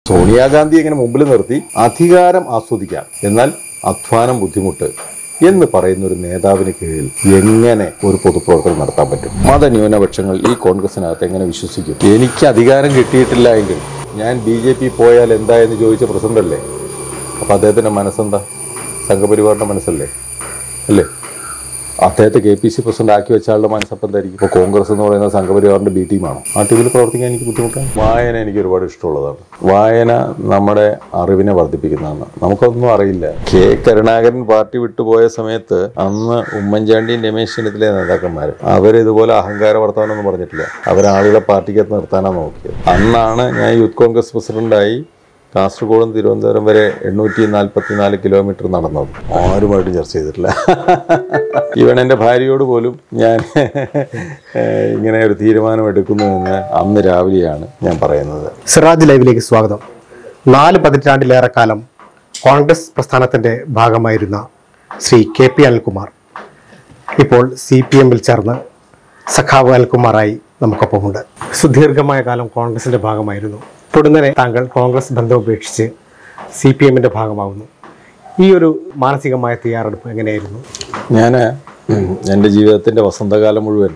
സോണിയാഗാന്ധി ഇങ്ങനെ മുമ്പിൽ നിർത്തി അധികാരം ആസ്വദിക്കാം, എന്നാൽ അധ്വാനം ബുദ്ധിമുട്ട് എന്ന് പറയുന്ന ഒരു നേതാവിന് കീഴിൽ എങ്ങനെ ഒരു പൊതുപ്രവർത്തനം നടത്താൻ പറ്റും? മതന്യൂനപക്ഷങ്ങൾ ഈ കോൺഗ്രസിനകത്ത് എങ്ങനെ വിശ്വസിക്കും? എനിക്ക് അധികാരം കിട്ടിയിട്ടില്ല എങ്കിൽ ഞാൻ BJP പോയാൽ എന്താ എന്ന് ചോദിച്ച പ്രസിഡന്റ് അല്ലേ? അപ്പം അദ്ദേഹത്തിൻ്റെ മനസ്സെന്താ? സംഘപരിവാറിൻ്റെ മനസ്സല്ലേ അല്ലേ? അദ്ദേഹത്തെ KPC പ്രസിഡന്റ് ആക്കി വെച്ച ആളുടെ മനസ്സപ്പം എന്തായിരിക്കും? ഇപ്പോൾ കോൺഗ്രസ് എന്ന് പറയുന്നത് സംഘപരിവാറിൻ്റെ B ടീമാണോ? ആ ടീമിൽ പ്രവർത്തിക്കാൻ എനിക്ക് ബുദ്ധിമുട്ടാണ്. വായന എനിക്ക് ഒരുപാട് ഇഷ്ടമുള്ളതാണ്. വായന നമ്മുടെ അറിവിനെ വർദ്ധിപ്പിക്കുന്നതാണ്. നമുക്കൊന്നും അറിയില്ല. കരുണാകരൻ പാർട്ടി വിട്ടുപോയ സമയത്ത് അന്ന് ഉമ്മൻചാണ്ടിയും രമേശ് ചെന്നിത്തല നേതാക്കന്മാർ അവരിതുപോലെ അഹങ്കാര വർത്തമാനമൊന്നും പറഞ്ഞിട്ടില്ല. അവരാളുകളെ പാർട്ടിക്കകത്ത് നിർത്താനാണ് നോക്കിയത്. അന്നാണ് ഞാൻ യൂത്ത് കോൺഗ്രസ് പ്രസിഡന്റായി കാസർഗോഡും തിരുവനന്തപുരം വരെ 844 കിലോമീറ്റർ നടന്നത്. ആരുമായിട്ടും ചർച്ച ചെയ്തിട്ടില്ല. ഈവൻ എൻ്റെ ഭാര്യയോട് പോലും ഞാൻ ഇങ്ങനെ ഒരു തീരുമാനം എടുക്കുന്നു എന്ന് അന്ന് രാവിലെയാണ് ഞാൻ പറയുന്നത്. സിറാജ് ലൈവിലേക്ക് സ്വാഗതം. 4 പതിറ്റാണ്ടിലേറെ കാലം കോൺഗ്രസ് പ്രസ്ഥാനത്തിൻ്റെ ഭാഗമായിരുന്ന ശ്രീ KP അനിൽകുമാർ ഇപ്പോൾ CPM-ൽ ചേർന്ന് സഖാവ് അനിൽകുമാറായി നമുക്കൊപ്പമുണ്ട്. സുദീർഘമായ കാലം കോൺഗ്രസിൻ്റെ ഭാഗമായിരുന്നു. പൊടുന്നനെ താങ്കൾ കോൺഗ്രസ് ബന്ധം ഉപേക്ഷിച്ച് CPM-ന്റെ ഭാഗമാകുന്നു. ഈ ഒരു മാനസികമായ തയ്യാറെടുപ്പ് എങ്ങനെയായിരുന്നു? ഞാൻ എൻ്റെ ജീവിതത്തിൻ്റെ വസന്തകാലം മുഴുവൻ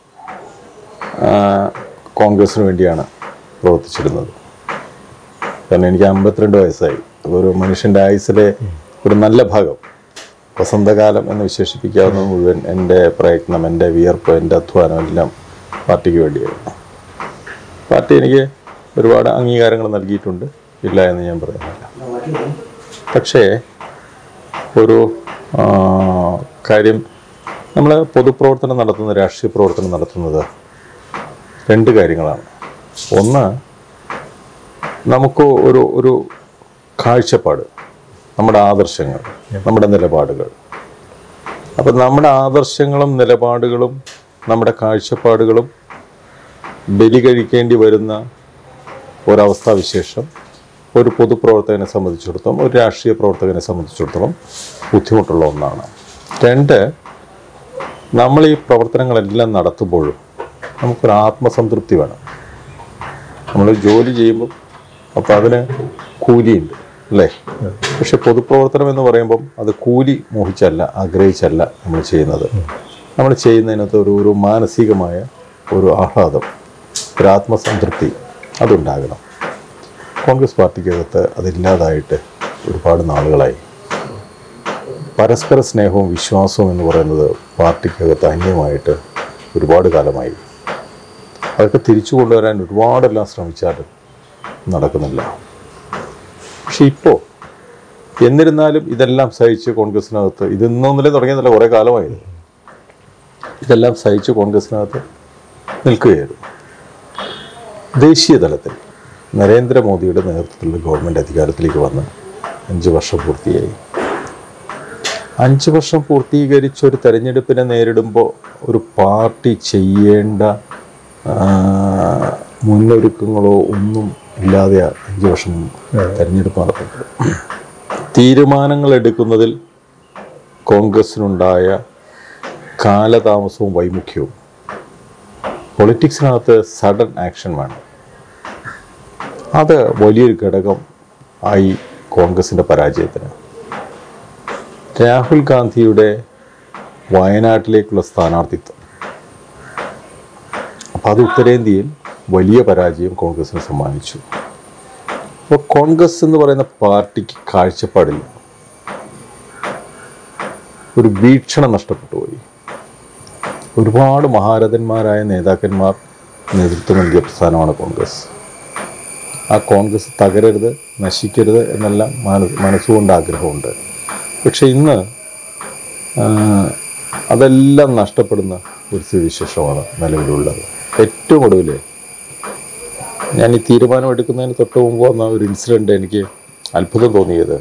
കോൺഗ്രസ്സിന് വേണ്ടിയാണ് പ്രവർത്തിച്ചിരുന്നത്. കാരണം എനിക്ക് 52 വയസ്സായി. അപ്പോൾ ഒരു മനുഷ്യൻ്റെ ആയുസ്സിലെ ഒരു നല്ല ഭാഗം, വസന്തകാലം എന്ന് വിശേഷിപ്പിക്കാവുന്ന മുഴുവൻ എൻ്റെ പ്രയത്നം, എൻ്റെ വിയർപ്പ്, എൻ്റെ അധ്വാനം എല്ലാം പാർട്ടിക്ക് വേണ്ടിയായിരുന്നു. പാർട്ടി എനിക്ക് ഒരുപാട് അംഗീകാരങ്ങൾ നൽകിയിട്ടുണ്ട്, ഇല്ല എന്ന് ഞാൻ പറയുന്നില്ല. പക്ഷേ ഒരു കാര്യം, നമ്മൾ പൊതുപ്രവർത്തനം നടത്തുന്ന, രാഷ്ട്രീയ പ്രവർത്തനം നടത്തുന്നത് 2 കാര്യങ്ങളാണ്. ഒന്ന്, നമുക്ക് ഒരു കാഴ്ചപ്പാട്, നമ്മുടെ ആദർശങ്ങൾ, നമ്മുടെ നിലപാടുകൾ. അപ്പം നമ്മുടെ ആദർശങ്ങളും നിലപാടുകളും നമ്മുടെ കാഴ്ചപ്പാടുകളും ബലി കഴിക്കേണ്ടി വരുന്ന ഒരവസ്ഥാവിശേഷം ഒരു പൊതുപ്രവർത്തകനെ സംബന്ധിച്ചിടത്തോളം, ഒരു രാഷ്ട്രീയ പ്രവർത്തകനെ സംബന്ധിച്ചിടത്തോളം ബുദ്ധിമുട്ടുള്ള ഒന്നാണ്. 2, നമ്മൾ ഈ പ്രവർത്തനങ്ങളെല്ലാം നടത്തുമ്പോഴും നമുക്കൊരു ആത്മസംതൃപ്തി വേണം. നമ്മൾ ജോലി ചെയ്യുമ്പോൾ അപ്പോൾ അതിന് കൂലിയുണ്ട് അല്ലേ? പക്ഷെ പൊതുപ്രവർത്തനം എന്ന് പറയുമ്പം അത് കൂലി മോഹിച്ചല്ല, ആഗ്രഹിച്ചല്ല നമ്മൾ ചെയ്യുന്നത്. നമ്മൾ ചെയ്യുന്നതിനകത്ത് ഒരു മാനസികമായ ഒരു ആഹ്ലാദം, ഒരു ആത്മസംതൃപ്തി അതുണ്ടാകണം. കോൺഗ്രസ് പാർട്ടിക്കകത്ത് അതില്ലാതായിട്ട് ഒരുപാട് നാളുകളായി. പരസ്പര സ്നേഹവും വിശ്വാസവും എന്ന് പറയുന്നത് പാർട്ടിക്കകത്ത് അന്യമായിട്ട് ഒരുപാട് കാലമായി. അതൊക്കെ തിരിച്ചു കൊണ്ടുവരാൻ ഒരുപാടെല്ലാം ശ്രമിച്ചാലും നടക്കുന്നില്ല. പക്ഷെ ഇപ്പോൾ എന്നിരുന്നാലും ഇതെല്ലാം സഹിച്ച് കോൺഗ്രസിനകത്ത്, ഇതൊന്നൊന്നിലേ തുടങ്ങിയതല്ല, കുറേ കാലമായിരുന്നു, ഇതെല്ലാം സഹിച്ച് കോൺഗ്രസിനകത്ത് നിൽക്കുകയായിരുന്നു. ദേശീയ തലത്തിൽ നരേന്ദ്രമോദിയുടെ നേതൃത്വത്തിലുള്ള ഗവൺമെൻറ് അധികാരത്തിലേക്ക് വന്ന് 5 വർഷം പൂർത്തിയായി. 5 വർഷം പൂർത്തീകരിച്ച് ഒരു തെരഞ്ഞെടുപ്പിനെ നേരിടുമ്പോൾ ഒരു പാർട്ടി ചെയ്യേണ്ട മുന്നൊരുക്കങ്ങളോ ഒന്നും ഇല്ലാതെ 5 വർഷം തെരഞ്ഞെടുപ്പ് നടത്തുന്നത്. തീരുമാനങ്ങൾ എടുക്കുന്നതിൽ കോൺഗ്രസിനുണ്ടായ കാലതാമസവും വൈമുഖ്യവും. പൊളിറ്റിക്സിനകത്ത് സഡൻ ആക്ഷൻ വേണം. അത് വലിയൊരു ഘടകം ആയി കോൺഗ്രസിൻ്റെ പരാജയത്തിന്. രാഹുൽ ഗാന്ധിയുടെ വയനാട്ടിലേക്കുള്ള സ്ഥാനാർത്ഥിത്വം, അപ്പോൾ അത് ഉത്തരേന്ത്യയിൽ വലിയ പരാജയം കോൺഗ്രസിന് സമ്മാനിച്ചു. അപ്പോൾ കോൺഗ്രസ് എന്ന് പറയുന്ന പാർട്ടിക്ക് കാഴ്ചപ്പാടില്ല, ഒരു വീക്ഷണം നഷ്ടപ്പെട്ടു പോയി. ഒരുപാട് മഹാരഥന്മാരായ നേതാക്കന്മാർ നേതൃത്വം നൽകിയ പ്രസ്ഥാനമാണ് കോൺഗ്രസ്. ആ കോൺഗ്രസ് തകരരുത്, നശിക്കരുത് എന്നെല്ലാം മനസ്സുകൊണ്ട് ആഗ്രഹമുണ്ട്. പക്ഷെ ഇന്ന് അതെല്ലാം നഷ്ടപ്പെടുന്ന ഒരു സ്ഥിതിവിശേഷമാണ് നിലവിലുള്ളത്. ഏറ്റവും ഒടുവിൽ ഞാൻ ഈ തീരുമാനം എടുക്കുന്നതിന് തൊട്ട് മുമ്പ് വന്ന ഒരു ഇൻസിഡൻ്റ് എനിക്ക് അത്ഭുതം തോന്നിയത്,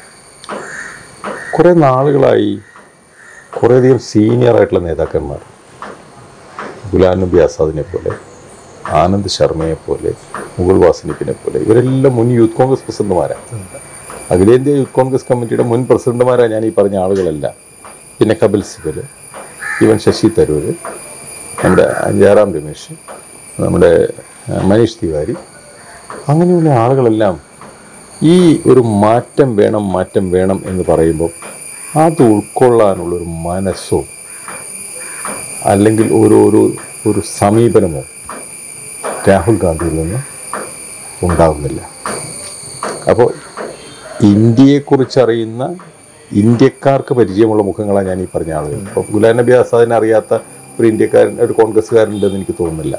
കുറേ നാളുകളായി കുറേയധികം സീനിയറായിട്ടുള്ള നേതാക്കന്മാർ, ഗുലാം നബി ആസാദിനെ പോലെ, ആനന്ദ് ശർമ്മയെപ്പോലെ, മുകുൾ വാസനിക്കിനെ പോലെ, ഇവരെല്ലാം മുൻ യൂത്ത് കോൺഗ്രസ് പ്രസിഡന്റുമാരാണ്. അഖിലേന്ത്യാ യൂത്ത് കോൺഗ്രസ് കമ്മിറ്റിയുടെ മുൻ പ്രസിഡന്റുമാരാണ് ഞാൻ ഈ പറഞ്ഞ ആളുകളെല്ലാം. പിന്നെ കപിൽ സിബൽ, ഈവൻ ശശി തരൂർ, നമ്മുടെ ജയറാം രമേശ്, നമ്മുടെ മനീഷ് തിവാരി, അങ്ങനെയുള്ള ആളുകളെല്ലാം ഈ ഒരു മാറ്റം വേണം എന്ന് പറയുമ്പോൾ അത് ഉൾക്കൊള്ളാനുള്ളൊരു മനസ്സോ അല്ലെങ്കിൽ ഒരു സമീപനമോ രാഹുൽ ഗാന്ധിയിൽ നിന്ന് ഉണ്ടാകുന്നില്ല. അപ്പോൾ ഇന്ത്യയെക്കുറിച്ചറിയുന്ന ഇന്ത്യക്കാർക്ക് പരിചയമുള്ള മുഖങ്ങളാണ് ഞാൻ ഈ പറഞ്ഞ ആളുകൾ. ഇപ്പോൾ ഗുലാം നബി ആസാദിനെ അറിയാത്ത ഒരു ഇന്ത്യക്കാരൻ, ഒരു കോൺഗ്രസ്സുകാരനുണ്ടെന്ന് എനിക്ക് തോന്നുന്നില്ല.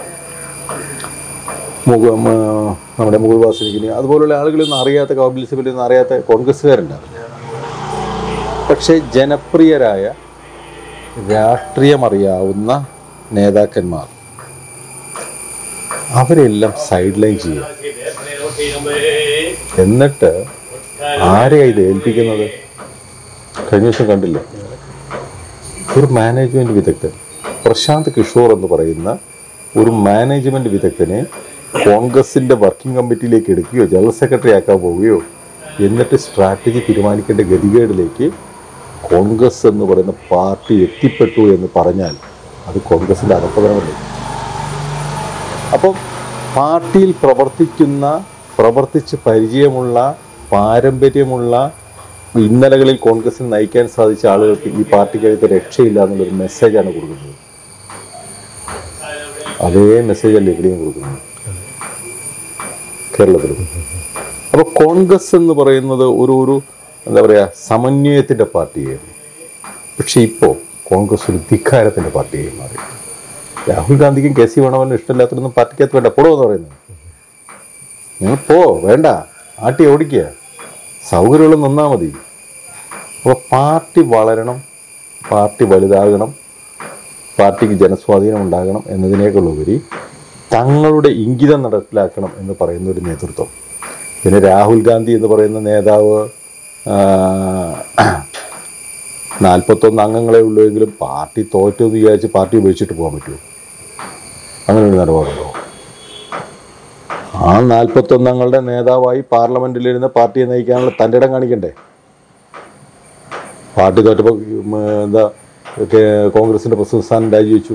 നമ്മുടെ മുകുൾ വാസനിക്കിന് അതുപോലുള്ള ആളുകളൊന്നും അറിയാത്ത, കപിൽ സിബലൊന്നും അറിയാത്ത കോൺഗ്രസ്സുകാരുണ്ടാവില്ല. പക്ഷേ ജനപ്രിയരായ രാഷ്ട്രീയമറിയാവുന്ന നേതാക്കന്മാർ അവരെല്ലാം സൈഡ് ലൈൻ ചെയ്യുക. എന്നിട്ട് ആരെയാണ് ഇത് ഏൽപ്പിക്കുന്നത്? കഴിഞ്ഞ ദിവസം കണ്ടില്ലേ, ഒരു മാനേജ്മെൻറ്റ് വിദഗ്ധൻ പ്രശാന്ത് കിഷോർ എന്ന് പറയുന്ന ഒരു മാനേജ്മെൻറ്റ് വിദഗ്ധനെ കോൺഗ്രസിൻ്റെ വർക്കിംഗ് കമ്മിറ്റിയിലേക്ക് എടുക്കുകയോ ജനറൽ സെക്രട്ടറി ആക്കാൻ പോവുകയോ എന്നിട്ട് സ്ട്രാറ്റജി തീരുമാനിക്കേണ്ട ഗതികേടിലേക്ക് കോൺഗ്രസ് എന്ന് പറയുന്ന പാർട്ടി എത്തിപ്പെട്ടു എന്ന് പറഞ്ഞാൽ അത് കോൺഗ്രസിൻ്റെ അധപ്പതനമല്ലേ? അപ്പോൾ പാർട്ടിയിൽ പ്രവർത്തിച്ച് പരിചയമുള്ള, പാരമ്പര്യമുള്ള, ഇന്നലകളിൽ കോൺഗ്രസിനെ നയിക്കാൻ സാധിച്ച ആളുകൾക്ക് ഈ പാർട്ടിക്കകത്ത് രക്ഷയില്ല എന്നുള്ളൊരു മെസ്സേജാണ് കൊടുക്കുന്നത്. അതേ മെസ്സേജല്ലേ ഇവിടെയും കൊടുക്കുന്നത് കേരളത്തിലും. അപ്പോൾ കോൺഗ്രസ് എന്ന് പറയുന്നത് ഒരു എന്താ പറയുക, സമന്വയത്തിൻ്റെ പാർട്ടിയായിരുന്നു. പക്ഷേ ഇപ്പോൾ കോൺഗ്രസ് ഒരു ധിക്കാരത്തിൻ്റെ പാർട്ടിയായി മാറി. രാഹുൽ ഗാന്ധിക്കും കെ സി വേണമെന്നും ഇഷ്ടമില്ലാത്തതൊന്നും പാർട്ടിക്കകത്ത് വേണ്ട, പോടോ എന്ന് പറയുന്നത്. നിങ്ങൾ വേണ്ട, ആട്ടി ഓടിക്കുക, സൗകര്യങ്ങൾ നിന്നാൽ മതി. അപ്പോൾ പാർട്ടി വളരണം, പാർട്ടി വലുതാകണം, പാർട്ടിക്ക് ജനസ്വാധീനം ഉണ്ടാകണം എന്നതിനേക്കാളുപരി തങ്ങളുടെ ഇംഗിതം നടപ്പിലാക്കണം എന്ന് പറയുന്ന ഒരു നേതൃത്വം. പിന്നെ രാഹുൽ ഗാന്ധി എന്ന് പറയുന്ന നേതാവ് 41 അംഗങ്ങളെ ഉള്ളുവെങ്കിലും പാർട്ടി തോറ്റു എന്ന് വിചാരിച്ച് പാർട്ടി ഉപേക്ഷിച്ചിട്ട് പോകാൻ പറ്റുമോ? അങ്ങനെ ഒരു നിലപാടുണ്ടോ? ആ 41 അംഗങ്ങളുടെ നേതാവായി പാർലമെൻറ്റിലിരുന്ന് പാർട്ടിയെ നയിക്കാനുള്ള തൻ്റെ ഇടം കാണിക്കണ്ടേ? പാർട്ടി തോറ്റപ്പോൾ കോൺഗ്രസിൻ്റെ പ്രസിഡന്റ് സ്ഥാനം രാജിവെച്ചു.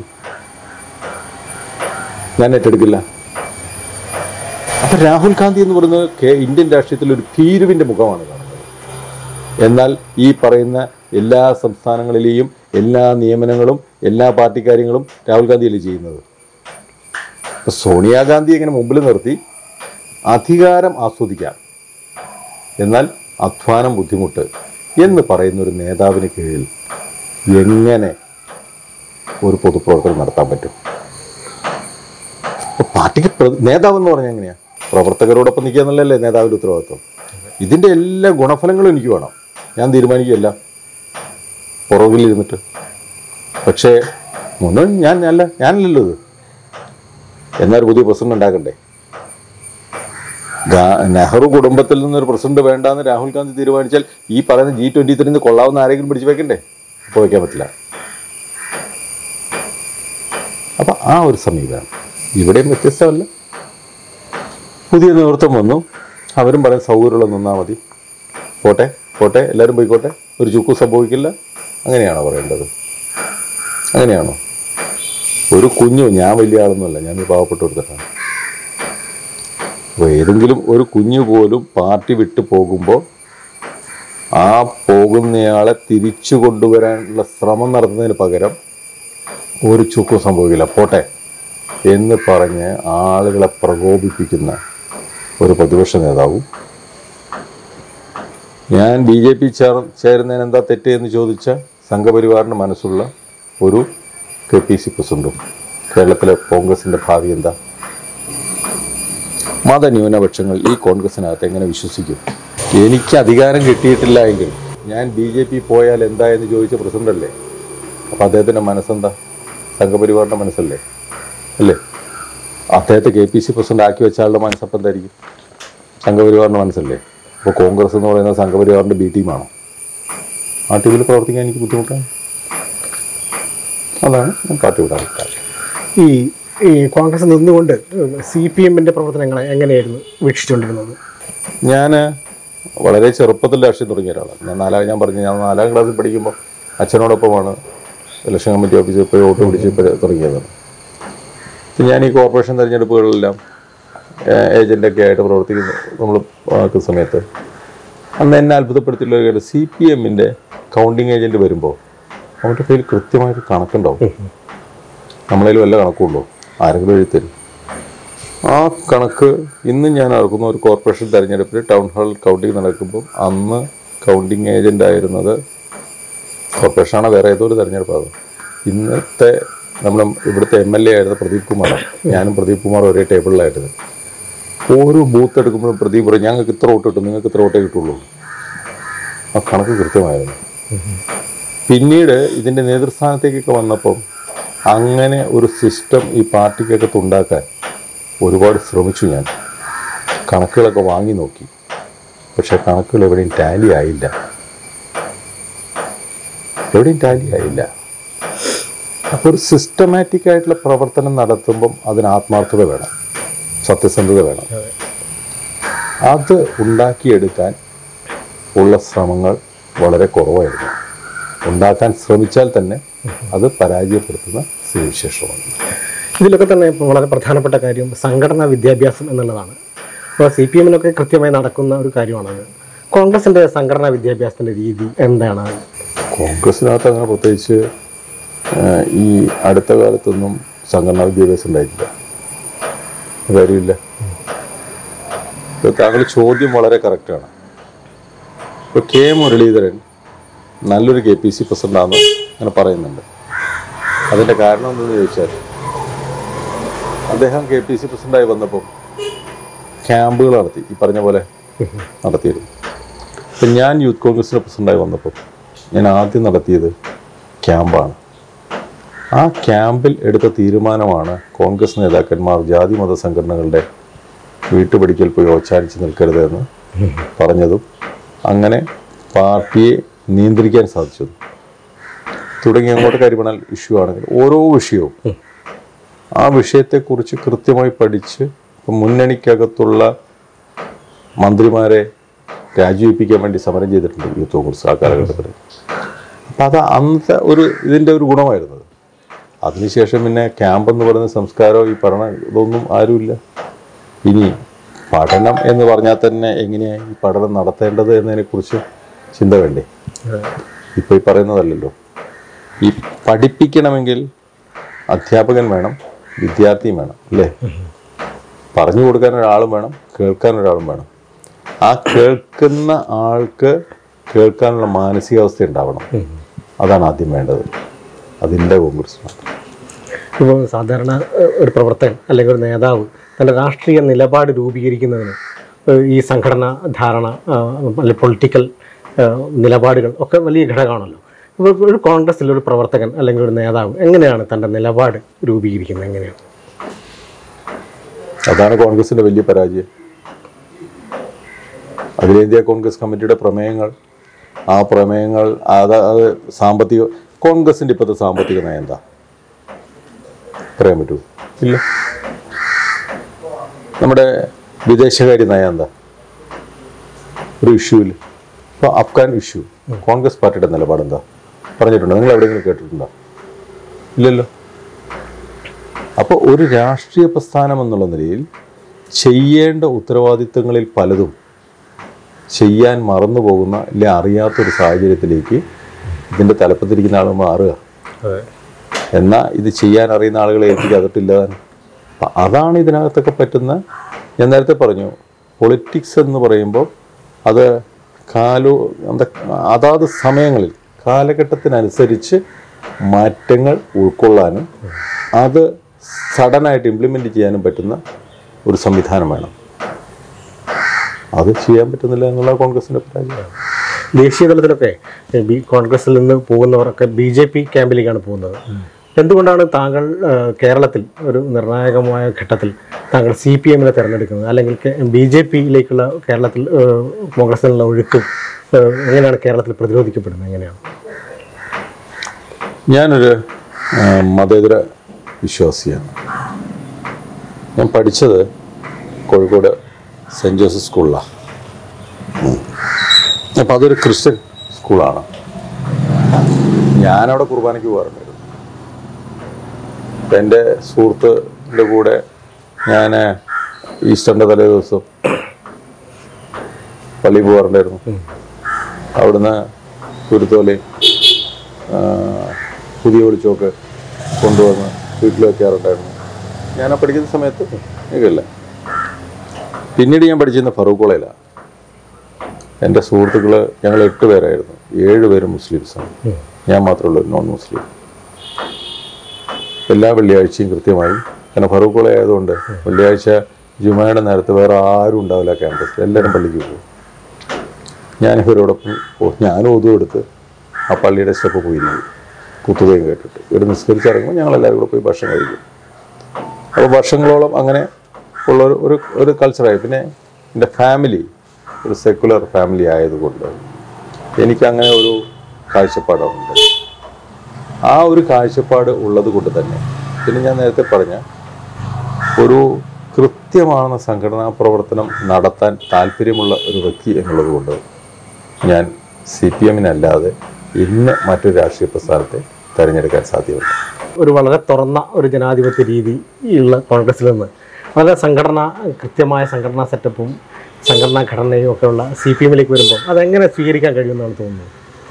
ഞാൻ ഏറ്റെടുക്കില്ല. അപ്പം രാഹുൽ ഗാന്ധി എന്ന് പറയുന്നത് ഇന്ത്യൻ രാഷ്ട്രീയത്തിൽ ഒരു ഭീരുവിൻ്റെ മുഖമാണ് കാണുന്നത്. എന്നാൽ ഈ പറയുന്ന എല്ലാ സംസ്ഥാനങ്ങളിലെയും എല്ലാ നിയമനങ്ങളും എല്ലാ പാർട്ടി കാര്യങ്ങളും രാഹുൽ ഗാന്ധിയല്ലേ ചെയ്യുന്നത്. അപ്പോൾ സോണിയാഗാന്ധി ഇങ്ങനെ മുമ്പിൽ നിർത്തി അധികാരം ആസ്വദിക്കാം, എന്നാൽ അധ്വാനം ബുദ്ധിമുട്ട് എന്ന് പറയുന്ന ഒരു നേതാവിന് കീഴിൽ എങ്ങനെ ഒരു പൊതുപ്രവർത്തനം നടത്താൻ പറ്റും? അപ്പോൾ പാർട്ടിക്ക് നേതാവെന്ന് പറഞ്ഞാൽ എങ്ങനെയാണ്? പ്രവർത്തകരോടൊപ്പം നിൽക്കുക എന്നുള്ളതല്ലേ നേതാവിൻ്റെ ഉത്തരവാദിത്വം. ഇതിൻ്റെ എല്ലാ ഗുണഫലങ്ങളും എനിക്ക് വേണം, ഞാൻ തീരുമാനിക്കുകയല്ല പുറകിലിരുന്നിട്ട്. പക്ഷേ മുന്നേ ഞാനല്ലല്ലോ ഇത്. എന്നാലും പുതിയ പ്രസിഡന്റ് ഉണ്ടാക്കണ്ടേ? നെഹ്റു കുടുംബത്തിൽ നിന്നൊരു പ്രസിഡന്റ് വേണ്ടാന്ന് രാഹുൽ ഗാന്ധി തീരുമാനിച്ചാൽ ഈ പറയുന്ന G23 കൊള്ളാവുന്ന ആരെങ്കിലും പിടിച്ചു വെക്കണ്ടേ? അപ്പോൾ വയ്ക്കാൻ പറ്റില്ല. അപ്പം ആ ഒരു സമീപനം ഇവിടെയും വ്യത്യസ്തമല്ല. പുതിയ നേതൃത്വം വന്നു, അവരും പറയുന്ന സൗകര്യമുള്ള നിന്നാൽ മതി, പോട്ടെ എല്ലാവരും പോയിക്കോട്ടെ, ഒരു ചുക്കും സംഭവിക്കില്ല. അങ്ങനെയാണോ പറയേണ്ടത്? അങ്ങനെയാണോ? ഒരു കുഞ്ഞു, ഞാൻ വലിയ ആളൊന്നുമല്ല, ഞാൻ പാവപ്പെട്ട ഒരുത്തരാണ്. അപ്പോൾ ഏതെങ്കിലും ഒരു കുഞ്ഞു പോലും പാർട്ടി വിട്ടു പോകുമ്പോൾ ആ പോകുന്നയാളെ തിരിച്ചു കൊണ്ടുവരാനുള്ള ശ്രമം നടത്തുന്നതിന് പകരം ഒരു ചുക്കും സംഭവിക്കില്ല, പോട്ടെ എന്ന് പറഞ്ഞ് ആളുകളെ പ്രകോപിപ്പിക്കുന്ന ഒരു പ്രതിപക്ഷ നേതാവും, ഞാൻ BJP ചേരുന്നതിന് എന്താ തെറ്റ് എന്ന് ചോദിച്ച സംഘപരിവാറിന് മനസ്സുള്ള ഒരു KPC പ്രസിഡന്റും കേരളത്തിലെ കോൺഗ്രസിൻ്റെ ഭാവി എന്താ? മതന്യൂനപക്ഷങ്ങൾ ഈ കോൺഗ്രസിനകത്ത് എങ്ങനെ വിശ്വസിക്കും? എനിക്ക് അധികാരം കിട്ടിയിട്ടില്ല എങ്കിൽ ഞാൻ BJP പോയാൽ എന്താ എന്ന് ചോദിച്ച പ്രസിഡൻ്റല്ലേ. അപ്പോൾ അദ്ദേഹത്തിൻ്റെ മനസ്സെന്താ? സംഘപരിവാറിൻ്റെ മനസ്സല്ലേ അല്ലേ? അദ്ദേഹത്തെ KPC പ്രസിഡന്റ് ആക്കി വെച്ച ആളുടെ മനസ്സപ്പം എന്തായിരിക്കും? സംഘപരിവാറിൻ്റെ മനസ്സല്ലേ. അപ്പോൾ കോൺഗ്രസ് എന്ന് പറയുന്നത് സംഘപരിവാറിൻ്റെ B ടീമാണോ? ആ ടീമിൽ പ്രവർത്തിക്കാൻ എനിക്ക് ബുദ്ധിമുട്ടാണ്. അതാണ് ഞാൻ പാർട്ടി വിടാൻ. ഈ കോൺഗ്രസ് നിന്നുകൊണ്ട് CPM-ന്റെ പ്രവർത്തനങ്ങളെ എങ്ങനെയായിരുന്നു വീക്ഷിച്ചുകൊണ്ടിരുന്നത്? ഞാൻ വളരെ ചെറുപ്പത്തിൽ രാഷ്ട്രീയം തുടങ്ങിയ ഒരാളാണ്. ഞാൻ 4ാം ക്ലാസ്സിൽ പഠിക്കുമ്പോൾ അച്ഛനോടൊപ്പമാണ് ഇലക്ഷൻ കമ്മിറ്റി ഓഫീസിൽ പോയി വോട്ട് പിടിച്ച് തുടങ്ങിയതാണ്. ഞാൻ ഈ കോർപ്പറേഷൻ തിരഞ്ഞെടുപ്പുകളിലെല്ലാം ഏജൻ്റൊക്കെ ആയിട്ട് പ്രവർത്തിക്കുന്ന നമ്മൾ ആക്കുന്ന സമയത്ത് അന്ന് എന്നെ അത്ഭുതപ്പെടുത്തിയുള്ള ഒരു കാര്യം, CPM-ൻ്റെ കൗണ്ടിങ് ഏജൻറ്റ് വരുമ്പോൾ അവരുടെ കയ്യിൽ കൃത്യമായിട്ട് കണക്കുണ്ടാവും. നമ്മളതിൽ വല്ല കണക്കുണ്ടോ? ആരെങ്കിലും എഴുതരും. ആ കണക്ക് ഇന്ന് ഞാൻ ഓർക്കുന്ന ഒരു കോർപ്പറേഷൻ തെരഞ്ഞെടുപ്പിൽ ടൗൺ ഹാൾ കൗണ്ടിങ് നടക്കുമ്പം അന്ന് കൗണ്ടിങ് ഏജൻ്റ് ആയിരുന്നത് കോർപ്പറേഷനാണ്, വേറെ ഏതോ ഒരു തെരഞ്ഞെടുപ്പാണ്. ഇന്നത്തെ നമ്മുടെ ഇവിടുത്തെ MLA ആയിരുന്ന പ്രദീപ് കുമാറാണ്. ഞാനും പ്രദീപ് കുമാർ ഒരേ ടേബിളിലായിരുന്നു. ഓരോ ബൂത്ത് എടുക്കുമ്പോഴും പ്രദീപ് പറയും ഞങ്ങൾക്ക് ഇത്ര വോട്ട് കിട്ടും, നിങ്ങൾക്ക് ഇത്ര വോട്ടേ കിട്ടുള്ളൂ. ആ കണക്ക് കൃത്യമായിരുന്നു. പിന്നീട് ഇതിൻ്റെ നേതൃസ്ഥാനത്തേക്കൊക്കെ വന്നപ്പം അങ്ങനെ ഒരു സിസ്റ്റം ഈ പാർട്ടിക്കകത്ത് ഉണ്ടാക്കാൻ ഒരുപാട് ശ്രമിച്ചു. ഞാൻ കണക്കുകളൊക്കെ വാങ്ങി നോക്കി, പക്ഷേ കണക്കുകൾ എവിടെയും ടാലി ആയില്ല. അപ്പോൾ ഒരു സിസ്റ്റമാറ്റിക് ആയിട്ടുള്ള പ്രവർത്തനം നടത്തുമ്പം അതിന് ആത്മാർത്ഥത വേണം, സത്യസന്ധത വേണം. അത് ഉണ്ടാക്കിയെടുക്കാൻ ഉള്ള ശ്രമങ്ങൾ വളരെ കുറവായിരുന്നു. ഉണ്ടാക്കാൻ ശ്രമിച്ചാൽ തന്നെ അത് പരാജയപ്പെടുത്തുന്ന സ്ഥിതിവിശേഷമാണ്. ഇതിലൊക്കെ തന്നെ ഇപ്പോൾ വളരെ പ്രധാനപ്പെട്ട കാര്യം സംഘടനാ വിദ്യാഭ്യാസം എന്നുള്ളതാണ്. അപ്പോൾ CPM-ലൊക്കെ കൃത്യമായി നടക്കുന്ന ഒരു കാര്യമാണത്. കോൺഗ്രസിൻ്റെ സംഘടനാ വിദ്യാഭ്യാസത്തിൻ്റെ രീതി എന്താണ്? കോൺഗ്രസിനകത്ത് അങ്ങനെ പ്രത്യേകിച്ച് ഈ അടുത്ത കാലത്തൊന്നും സംഘടനാ വിദ്യാഭ്യാസം ഉണ്ടായിട്ടില്ല, കാര്യമില്ല. താങ്കൾ ചോദ്യം വളരെ കറക്റ്റാണ്. ഇപ്പോൾ K മുരളീധരൻ നല്ലൊരു KPC പ്രസിഡൻ്റാണെന്ന് അങ്ങനെ പറയുന്നുണ്ട്. അതിൻ്റെ കാരണം എന്തെന്ന് ചോദിച്ചാൽ അദ്ദേഹം KPC പ്രസിഡൻ്റായി വന്നപ്പം ക്യാമ്പുകൾ നടത്തി, ഈ പറഞ്ഞ പോലെ നടത്തിയിരുന്നു. ഇപ്പം ഞാൻ യൂത്ത് കോൺഗ്രസിൻ്റെ പ്രസിഡൻ്റായി വന്നപ്പം ഞാൻ ആദ്യം നടത്തിയത് ക്യാമ്പാണ്. ആ ക്യാമ്പിൽ എടുത്ത തീരുമാനമാണ് കോൺഗ്രസ് നേതാക്കന്മാർ ജാതി മത സംഘടനകളുടെ വീട്ടുപടിക്കൽ പോയി ഓച്ചാനിച്ച് നിൽക്കരുതെന്ന് പറഞ്ഞതും അങ്ങനെ പാർട്ടിയെ നിയന്ത്രിക്കാൻ സാധിച്ചതും തുടങ്ങി അങ്ങോട്ട് കാര്യപ്പെടാൻ ഇഷ്യൂ ആണെങ്കിൽ ഓരോ വിഷയവും ആ വിഷയത്തെക്കുറിച്ച് കൃത്യമായി പഠിച്ച് മുന്നണിക്കകത്തുള്ള മന്ത്രിമാരെ രാജിവെപ്പിക്കാൻ വേണ്ടി സമരം ചെയ്തിട്ടുണ്ട് യൂത്ത് കോൺഗ്രസ് ആ കാലഘട്ടത്തിൽ. അപ്പം അത് അന്നത്തെ ഇതിൻ്റെ ഒരു ഗുണമായിരുന്നത്. അതിനുശേഷം പിന്നെ ക്യാമ്പ് എന്ന് പറയുന്ന സംസ്കാരം ഈ ഇതൊന്നും ആരുമില്ല. ഇനി പഠനം എന്ന് പറഞ്ഞാൽ തന്നെ എങ്ങനെയാണ് ഈ പഠനം നടത്തേണ്ടത് എന്നതിനെക്കുറിച്ച് ചിന്ത വേണ്ടേ? ഇപ്പോൾ ഈ പറയുന്നതല്ലല്ലോ. ഈ പഠിപ്പിക്കണമെങ്കിൽ അധ്യാപകൻ വേണം, വിദ്യാർത്ഥിയും വേണം, അല്ലേ? പറഞ്ഞു കൊടുക്കാൻ ഒരാളും വേണം, കേൾക്കാൻ ഒരാളും വേണം. ആ കേൾക്കുന്ന ആൾക്ക് കേൾക്കാനുള്ള മാനസികാവസ്ഥ ഉണ്ടാവണം. അതാണ് ആദ്യം വേണ്ടത്. അതിൻ്റെ കോൺഗ്രസ്. ഇപ്പോൾ സാധാരണ ഒരു പ്രവർത്തകൻ അല്ലെങ്കിൽ ഒരു നേതാവ് തൻ്റെ രാഷ്ട്രീയ നിലപാട് രൂപീകരിക്കുന്നതിന് ഈ സംഘടന ധാരണ അല്ലെങ്കിൽ പൊളിറ്റിക്കൽ നിലപാടുകൾ ഒക്കെ വലിയ ഘടകമാണല്ലോ. ഇപ്പോൾ ഒരു കോൺഗ്രസ്സിൽ ഒരു പ്രവർത്തകൻ അല്ലെങ്കിൽ ഒരു നേതാവ് എങ്ങനെയാണ് തൻ്റെ നിലപാട് രൂപീകരിക്കുന്നത്? എങ്ങനെയാണ്? അതാണ് കോൺഗ്രസിൻ്റെ വലിയ പരാജയം. അഖിലേന്ത്യാ കോൺഗ്രസ് കമ്മിറ്റിയുടെ പ്രമേയങ്ങൾ, ആ പ്രമേയങ്ങൾ അത് സാമ്പത്തിക കോൺഗ്രസിൻ്റെ ഇപ്പോഴത്തെ സാമ്പത്തിക നയം എന്താ പറയാൻ പറ്റുമോ? ഇല്ല. നമ്മുടെ വിദേശകാര്യ നയം എന്താ? ഒരു ഇഷ്യൂവിൽ ഇപ്പോൾ അഫ്ഗാൻ ഇഷ്യൂ കോൺഗ്രസ് പാർട്ടിയുടെ നിലപാടെന്താ പറഞ്ഞിട്ടുണ്ടോ? നിങ്ങൾ എവിടെയെങ്കിലും കേട്ടിട്ടുണ്ടോ? ഇല്ലല്ലോ. അപ്പോൾ ഒരു രാഷ്ട്രീയ പ്രസ്ഥാനം എന്നുള്ള നിലയിൽ ചെയ്യേണ്ട ഉത്തരവാദിത്തങ്ങളിൽ പലതും ചെയ്യാൻ മറന്നു പോകുന്ന ഇല്ല അറിയാത്തൊരു സാഹചര്യത്തിലേക്ക് ഇതിൻ്റെ തലപ്പത്തിരിക്കുന്ന ആൾ മാറുക. എന്നാൽ ഇത് ചെയ്യാൻ അറിയുന്ന ആളുകളെ എനിക്ക് അകത്തില്ലാതാണ്. അപ്പം അതാണ് ഇതിനകത്തൊക്കെ പറ്റുന്ന. ഞാൻ നേരത്തെ പറഞ്ഞു, പൊളിറ്റിക്സ് എന്ന് പറയുമ്പോൾ അത് അതാത് സമയങ്ങളിൽ കാലഘട്ടത്തിനനുസരിച്ച് മാറ്റങ്ങൾ ഉൾക്കൊള്ളാനും അത് സഡനായിട്ട് ഇംപ്ലിമെൻ്റ് ചെയ്യാനും പറ്റുന്ന ഒരു സംവിധാനം വേണം. അത് ചെയ്യാൻ പറ്റുന്നില്ല എന്നുള്ള കോൺഗ്രസിൻ്റെ പരാജയമാണ്. ദേശീയ തലത്തിലൊക്കെ കോൺഗ്രസിൽ നിന്ന് പോകുന്നവരൊക്കെ BJP ക്യാമ്പിലേക്കാണ് പോകുന്നത്. എന്തുകൊണ്ടാണ് താങ്കൾ കേരളത്തിൽ ഒരു നിർണായകമായ ഘട്ടത്തിൽ താങ്കൾ CPM-നെ തിരഞ്ഞെടുക്കുന്നത്? അല്ലെങ്കിൽ BJP-യിലേക്കുള്ള കേരളത്തിൽ കോൺഗ്രസിനുള്ള ഒഴുക്ക് എങ്ങനെയാണ് കേരളത്തിൽ പ്രതിരോധിക്കപ്പെടുന്നത്? എങ്ങനെയാണ്? ഞാനൊരു മതേതര വിശ്വാസിയാണ്. ഞാൻ പഠിച്ചത് കോഴിക്കോട് സെൻറ്റ് ജോസഫ് സ്കൂളിലാണ്. അപ്പോൾ അതൊരു ക്രിസ്ത്യൻ സ്കൂളാണ്. ഞാനവിടെ കുർബാനയ്ക്ക് പോകാറുണ്ടായിരുന്നു. അപ്പം എൻ്റെ സുഹൃത്തിൻ്റെ കൂടെ ഞാൻ ഈസ്റ്ററിൻ്റെ തലേ ദിവസം പള്ളി പോകാറുണ്ടായിരുന്നു. അവിടുന്ന് കുരുത്തോലയും പുതിയ വെളിച്ചമൊക്കെ കൊണ്ടുവന്ന് വീട്ടിൽ വയ്ക്കാറുണ്ടായിരുന്നു. ഞാൻ പഠിക്കുന്ന സമയത്ത് എനിക്കല്ല. പിന്നീട് ഞാൻ പഠിച്ചിരുന്ന ഫറൂഖ് കോളേജിലാണ്. എൻ്റെ സുഹൃത്തുക്കൾ ഞങ്ങൾ 8 പേരായിരുന്നു. 7 പേരും മുസ്ലിംസാണ്. ഞാൻ മാത്രമുള്ള ഒരു നോൺ മുസ്ലിം. എല്ലാ വെള്ളിയാഴ്ചയും കൃത്യമായി, കാരണം ഫറൂഖ് കോളേജ് ആയതുകൊണ്ട് വെള്ളിയാഴ്ച ജുമായുടെ നേരത്ത് വേറെ ആരും ഉണ്ടാവില്ല ക്യാമ്പസിൽ, എല്ലാവരും പള്ളിക്ക് പോകും. ഞാനിവരോടൊപ്പം ഞാനും ഒതും എടുത്ത് ആ പള്ളിയുടെ സ്റ്റെപ്പ് പോയിരിക്കും, കുത്തുകയും കേട്ടിട്ട്. ഇവിടെ നിസ്കരിച്ചിറങ്ങുമ്പോൾ ഞങ്ങളെല്ലാവരും കൂടെ പോയി ഭക്ഷണം കഴിക്കും. അപ്പോൾ വർഷങ്ങളോളം അങ്ങനെ ഉള്ള ഒരു കൾച്ചറായി. പിന്നെ എൻ്റെ ഫാമിലി ഒരു സെക്കുലർ ഫാമിലി ആയതുകൊണ്ട് എനിക്കങ്ങനെ ഒരു കാഴ്ചപ്പാടുണ്ട്. ആ ഒരു കാഴ്ചപ്പാട് ഉള്ളത് കൊണ്ട് തന്നെ പിന്നെ ഞാൻ നേരത്തെ പറഞ്ഞ ഒരു കൃത്യമാണെന്ന സംഘടനാ പ്രവർത്തനം നടത്താൻ താല്പര്യമുള്ള ഒരു വ്യക്തി എന്നുള്ളത് കൊണ്ട് ഞാൻ CPM-നല്ലാതെ ഇന്ന് മറ്റൊരു രാഷ്ട്രീയ പ്രസ്ഥാനത്തെ തിരഞ്ഞെടുക്കാൻ സാധ്യമല്ല. ഒരു വളരെ തുറന്ന ഒരു ജനാധിപത്യ രീതിയുള്ള കോൺഗ്രസിൽ നിന്ന് വളരെ കൃത്യമായ സംഘടനാ സെറ്റപ്പും സംഘടനാ ഘടനയും ഒക്കെ ഉള്ള CPM-ലേക്ക് വരുമ്പോൾ അതെങ്ങനെ സ്വീകരിക്കാൻ കഴിയുമെന്നാണ് തോന്നുന്നത്?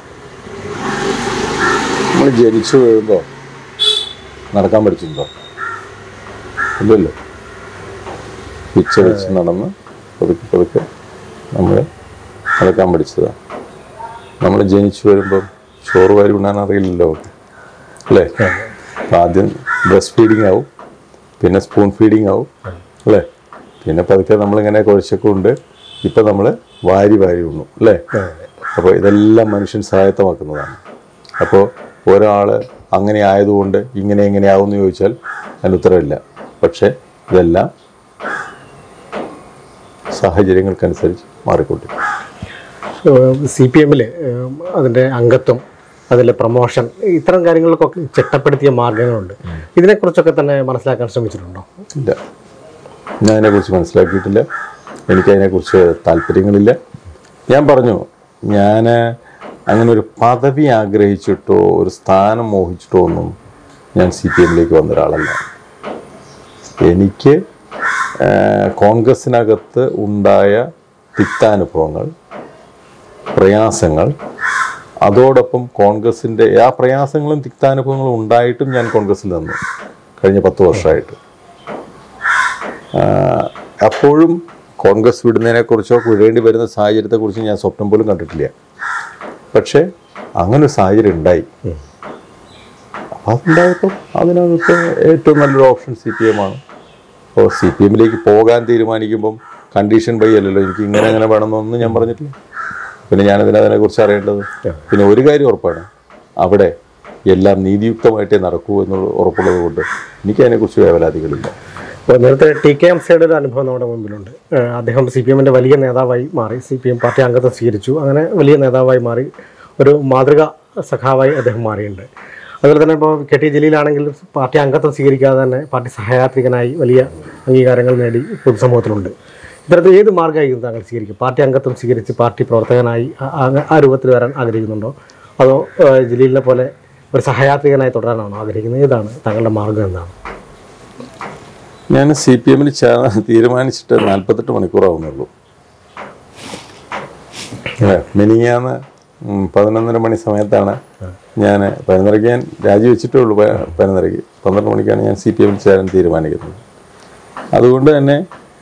നമ്മൾ ജനിച്ചു വീഴുമ്പോൾ നടക്കാൻ പഠിച്ചിട്ടുണ്ടോ? ഇല്ലല്ലോ. പിച്ച വെച്ച് നടന്ന് പതുക്കെ നമ്മൾ നടക്കാൻ പഠിച്ചതാണ്. നമ്മൾ ജനിച്ചു വരുമ്പം ചോറ് വാരി ഉണ്ണാൻ അറിയില്ലല്ലോ, അല്ലേ? ആദ്യം ബ്രസ്റ്റ് ഫീഡിങ് ആവും, പിന്നെ സ്പൂൺ ഫീഡിങ് ആവും, അല്ലേ? പിന്നെ പതുക്കെ നമ്മളിങ്ങനെ കുഴച്ചൊക്കെ ഉണ്ട്. ഇപ്പം നമ്മൾ വാരി ഉണ്ണും, അല്ലേ? അപ്പോൾ ഇതെല്ലാം മനുഷ്യൻ സ്വായത്തമാക്കുന്നതാണ്. അപ്പോൾ ഒരാൾ അങ്ങനെ ആയതുകൊണ്ട് എങ്ങനെയാവും എന്ന് ചോദിച്ചാൽ അതിന് ഉത്തരവില്ല. പക്ഷേ ഇതെല്ലാം സാഹചര്യങ്ങൾക്കനുസരിച്ച് മാറിക്കൊണ്ടിരിക്കും. CPM-ൽ അതിൻ്റെ അംഗത്വം, അതിലെ പ്രൊമോഷൻ, ഇത്തരം കാര്യങ്ങൾക്കൊക്കെ ചിട്ടപ്പെടുത്തിയ മാർഗങ്ങളുണ്ട്. ഇതിനെക്കുറിച്ചൊക്കെ തന്നെ മനസ്സിലാക്കാൻ ശ്രമിച്ചിട്ടുണ്ടോ? ഇല്ല, ഞാൻ അതിനെക്കുറിച്ച് മനസ്സിലാക്കിയിട്ടില്ല. എനിക്കതിനെക്കുറിച്ച് താല്പര്യങ്ങളില്ല. ഞാൻ പറഞ്ഞു, ഞാൻ അങ്ങനെ ഒരു പദവി ആഗ്രഹിച്ചിട്ടോ ഒരു സ്ഥാനം മോഹിച്ചിട്ടോ ഒന്നും ഞാൻ CPM-ലേക്ക് വന്ന ഒരാളല്ല. എനിക്ക് കോൺഗ്രസിനകത്ത് ഉണ്ടായ തിക്താനുഭവങ്ങൾ, പ്രയാസങ്ങൾ, അതോടൊപ്പം കോൺഗ്രസിൻ്റെ ആ പ്രയാസങ്ങളും തിക്താനുഭവങ്ങളും ഉണ്ടായിട്ടും ഞാൻ കോൺഗ്രസിൽ നിന്നു കഴിഞ്ഞ 10 വർഷമായിട്ട്. അപ്പോഴും കോൺഗ്രസ് വിടുന്നതിനെക്കുറിച്ചോ വിടേണ്ടി വരുന്ന സാഹചര്യത്തെക്കുറിച്ച് ഞാൻ സ്വപ്നം പോലും കണ്ടിട്ടില്ല. പക്ഷേ അങ്ങനെ ഒരു സാഹചര്യം ഉണ്ടായി. അപ്പോൾ അതുണ്ടായപ്പം അതിനകത്ത് ഏറ്റവും നല്ലൊരു ഓപ്ഷൻ CPM-ആണ്. അപ്പോൾ CPM-ലേക്ക് പോകാൻ തീരുമാനിക്കുമ്പം കണ്ടീഷൻ ബൈ അല്ലല്ലോ, എനിക്ക് ഇങ്ങനെ വേണമെന്നൊന്നും ഞാൻ പറഞ്ഞിട്ടില്ല. പിന്നെ അതിനെക്കുറിച്ച് അറിയേണ്ടത്. പിന്നെ ഒരു കാര്യം ഉറപ്പാണ്, അവിടെ എല്ലാം നീതിയുക്തമായിട്ടേ നടക്കൂ എന്നുള്ള ഉറപ്പുള്ളത് കൊണ്ട് എനിക്കതിനെക്കുറിച്ച് വേവലാതികളില്ല. ഇപ്പോൾ നേരത്തെ TK ഹംസയുടെ ഒരു അനുഭവം നമ്മുടെ മുമ്പിലുണ്ട്. അദ്ദേഹം CPM-ൻ്റെ വലിയ നേതാവായി മാറി, CPM പാർട്ടി അംഗത്വം സ്വീകരിച്ചു, അങ്ങനെ വലിയ നേതാവായി മാറി, ഒരു മാതൃകാ സഖാവായി അദ്ദേഹം മാറിയിട്ടുണ്ട്. അതുപോലെ തന്നെ ഇപ്പോൾ KT ജലീലാണെങ്കിൽ പാർട്ടി അംഗത്വം സ്വീകരിക്കാതെ തന്നെ പാർട്ടി സഹയാത്രികനായി വലിയ അംഗീകാരങ്ങൾ നേടി പൊതുസമൂഹത്തിലുണ്ട്. ഇത്തരത്തിൽ ഏത് മാർഗ്ഗമായിരിക്കും താങ്കൾ സ്വീകരിക്കും? പാർട്ടി അംഗത്വം സ്വീകരിച്ച് പാർട്ടി പ്രവർത്തകനായി ആ രൂപത്തിൽ വരാൻ ആഗ്രഹിക്കുന്നുണ്ടോ, അതോ ജലീലിനെ പോലെ ഒരു സഹയാത്രികനായി തുടരാനാണോ ആഗ്രഹിക്കുന്നത്? ഏതാണ് താങ്കളുടെ മാർഗ്ഗം? എന്താണ്? ഞാൻ CPM-ൽ തീരുമാനിച്ചിട്ട് 48 മണിക്കൂറാവുന്നുള്ളൂ. മിനിങ്ങാന്ന് 11:30 മണി സമയത്താണ് ഞാൻ 11:30 ഞാൻ രാജിവെച്ചിട്ടേ ഉള്ളൂ. 11:30 12 മണിക്കാണ് ഞാൻ CPM-ൽ ചേരാൻ തീരുമാനിക്കുന്നത്. അതുകൊണ്ട് തന്നെ